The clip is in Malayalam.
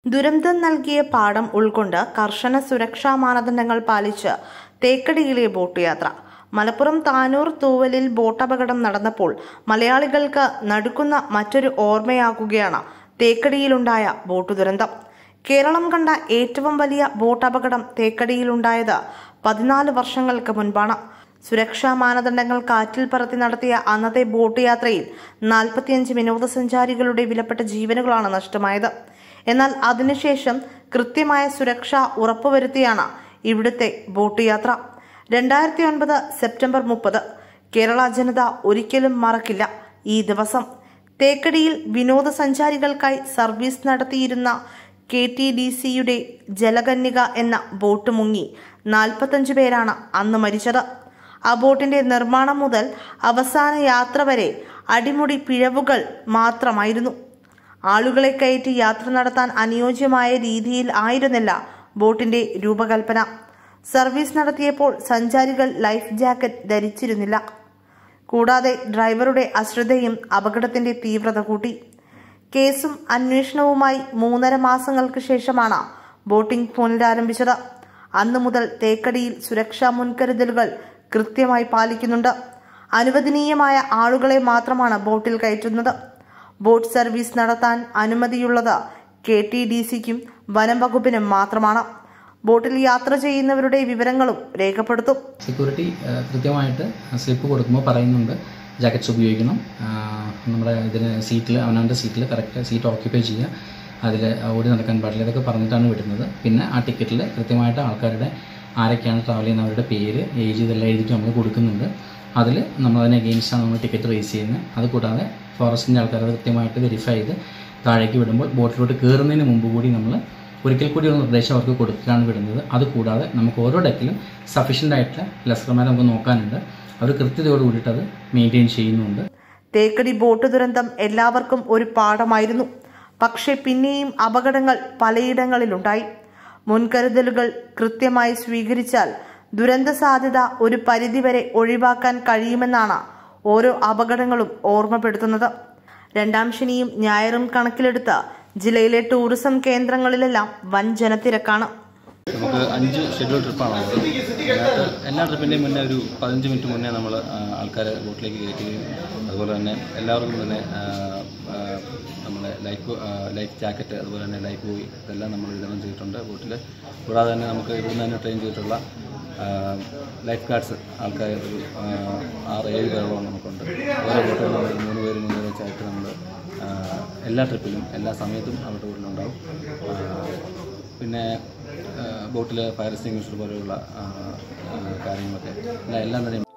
ദുരന്തം നൽകിയ പാഠം ഉൾക്കൊണ്ട് കർശന സുരക്ഷാ മാനദണ്ഡങ്ങൾ പാലിച്ച് തേക്കടിയിലെ ബോട്ട് യാത്ര. മലപ്പുറം താനൂർ തൂവലിൽ ബോട്ടപകടം നടന്നപ്പോൾ മലയാളികൾക്ക് നടുക്കുന്ന മറ്റൊരു ഓർമ്മയാകുകയാണ് തേക്കടിയിലുണ്ടായ ബോട്ട് ദുരന്തം. കേരളം കണ്ട ഏറ്റവും വലിയ ബോട്ടപകടം തേക്കടിയിലുണ്ടായത് 14 വർഷങ്ങൾക്ക് മുൻപാണ്. സുരക്ഷാ മാനദണ്ഡങ്ങൾ കാറ്റിൽ പറത്തി നടത്തിയ അന്നത്തെ ബോട്ട് യാത്രയിൽ 45 വിനോദസഞ്ചാരികളുടെ വിലപ്പെട്ട ജീവനുകളാണ് നഷ്ടമായത്. എന്നാൽ അതിനുശേഷം കൃത്യമായ സുരക്ഷ ഉറപ്പുവരുത്തിയാണ് ഇവിടുത്തെ ബോട്ട് യാത്ര. 2009 സെപ്റ്റംബർ 30 കേരള ജനത ഒരിക്കലും മറക്കില്ല ഈ ദിവസം. തേക്കടിയിൽ വിനോദസഞ്ചാരികൾക്കായി സർവീസ് നടത്തിയിരുന്ന KTDCയുടെ ജലകന്യക എന്ന ബോട്ട് മുങ്ങി 45 പേരാണ് അന്ന് മരിച്ചത്. ആ ബോട്ടിന്റെ നിർമ്മാണം മുതൽ അവസാന യാത്ര വരെ അടിമുടി പിഴവുകൾ മാത്രമായിരുന്നു. ആളുകളെ കയറ്റി യാത്ര നടത്താൻ അനുയോജ്യമായ രീതിയിൽ ആയിരുന്നില്ല ബോട്ടിന്റെ രൂപകൽപ്പന. സർവീസ് നടത്തിയപ്പോൾ സഞ്ചാരികൾ ലൈഫ് ജാക്കറ്റ് ധരിച്ചിരുന്നില്ല. കൂടാതെ ഡ്രൈവറുടെ അശ്രദ്ധയും അപകടത്തിന്റെ തീവ്രത കൂട്ടി. കേസും അന്വേഷണവുമായി 3.5 മാസങ്ങൾക്ക് ശേഷമാണ് ബോട്ടിംഗ് പുനരാരംഭിച്ചത്. അന്നു മുതൽ തേക്കടിയിൽ സുരക്ഷാ മുൻകരുതലുകൾ കൃത്യമായി പാലിക്കുന്നുണ്ട്. അനുവദനീയമായ ആളുകളെ മാത്രമാണ് ബോട്ടിൽ കയറ്റുന്നത്. ബോട്ട് സർവീസ് നടത്താൻ അനുമതിയുള്ളത് KTDCക്കും വനം വകുപ്പിനും മാത്രമാണ്. ബോട്ടിൽ യാത്ര ചെയ്യുന്നവരുടെ വിവരങ്ങളും രേഖപ്പെടുത്തും. സെക്യൂരിറ്റി കൃത്യമായിട്ട് സ്ലിപ്പ് കൊടുക്കുമ്പോൾ പറയുന്നുണ്ട് ജാക്കറ്റ്സ് ഉപയോഗിക്കണം, നമ്മുടെ ഇതിന് സീറ്റിൽ അവനവൻ്റെ സീറ്റിൽ കറക്റ്റ് സീറ്റ് ഓക്യുപ്പൈ ചെയ്യുക, അതിൽ ഓടി നടക്കാൻ പാടില്ല, ഇതൊക്കെ പറഞ്ഞിട്ടാണ് വിടുന്നത്. പിന്നെ ആ ടിക്കറ്റിൽ കൃത്യമായിട്ട് ആൾക്കാരുടെ ആരൊക്കെയാണ് ട്രാവൽ ചെയ്യുന്നവരുടെ പേര്, ഏജ് ഇതെല്ലാം എഴുതിയിട്ട് നമ്മൾ കൊടുക്കുന്നുണ്ട്. അതിൽ നമ്മളതിനെ അഗെയിൻസ്റ്റാണ് നമ്മൾ ടിക്കറ്റ് റേസ് ചെയ്യുന്നത്. അതുകൂടാതെ ഫോറസ്റ്റിൻ്റെ ആൾക്കാർ അത് കൃത്യമായിട്ട് വെരിഫൈ ചെയ്ത് താഴേക്ക് വിടുമ്പോൾ ബോട്ടിലോട്ട് കയറുന്നതിന് മുമ്പ് കൂടി നമ്മൾ ഒരിക്കൽ കൂടി ഒരു നിർദ്ദേശം അവർക്ക് കൊടുക്കുകയാണ് വിടുന്നത്. അതുകൂടാതെ നമുക്ക് ഓരോ ഡെക്കിലും സഫീഷ്യൻ്റ് ആയിട്ടുള്ള ലെസ്കർമാരെ നമുക്ക് നോക്കാനുണ്ട്. അവർ കൃത്യതയോട് കൂടിയിട്ട് അത് മെയിൻറ്റെയിൻ ചെയ്യുന്നുണ്ട്. തേക്കടി ബോട്ട് ദുരന്തം എല്ലാവർക്കും ഒരു പാഠമായിരുന്നു. പക്ഷേ പിന്നെയും അപകടങ്ങൾ പലയിടങ്ങളിലുണ്ടായി. മുൻകരുതലുകൾ കൃത്യമായി സ്വീകരിച്ചാൽ ദുരന്ത സാധ്യത ഒരു പരിധിവരെ ഒഴിവാക്കാൻ കഴിയുമെന്നാണ് ഓരോ അപകടങ്ങളും ഓർമ്മപ്പെടുത്തുന്നത്. 2ാം ശനിയും ഞായറും കണക്കിലെടുത്ത് ജില്ലയിലെ ടൂറിസം കേന്ദ്രങ്ങളിലെല്ലാം വൻ ജനത്തിരക്കാണ്. നമുക്ക് 5 ഷെഡ്യൂൾ ട്രിപ്പാണ്. അതിനകത്ത് എല്ലാ ട്രിപ്പിൻ്റെയും മുന്നേ ഒരു 15 മിനിറ്റ് മുന്നേ നമ്മൾ ആൾക്കാരെ ബോട്ടിലേക്ക് കയറ്റുകയും അതുപോലെ തന്നെ എല്ലാവർക്കും തന്നെ നമ്മുടെ ലൈഫ് ജാക്കറ്റ് അതുപോലെ തന്നെ ലൈഫ് ബോയ് ഇതെല്ലാം നമ്മൾ വിതരണം ചെയ്തിട്ടുണ്ട് ബോട്ടിൽ. കൂടാതെ തന്നെ നമുക്ക് ഇവിടുന്ന് തന്നെ ട്രെയിൻ ചെയ്തിട്ടുള്ള ലൈഫ് ഗാർഡ്സ് ആൾക്കാർ ഒരു 6-7 പേരോളം നമുക്കുണ്ട്. ഓരോ ബോട്ടുകൾ 3 പേര് വെച്ചായിട്ട് നമ്മൾ എല്ലാ ട്രിപ്പിലും എല്ലാ സമയത്തും അവരുടെ ബോട്ടിലുണ്ടാവും. പിന്നെ ബോട്ടിൽ ഫയർ എക്സ്റ്റിംഗ്വിഷർ പോലെയുള്ള കാര്യങ്ങളൊക്കെ എല്ലാം തന്നെ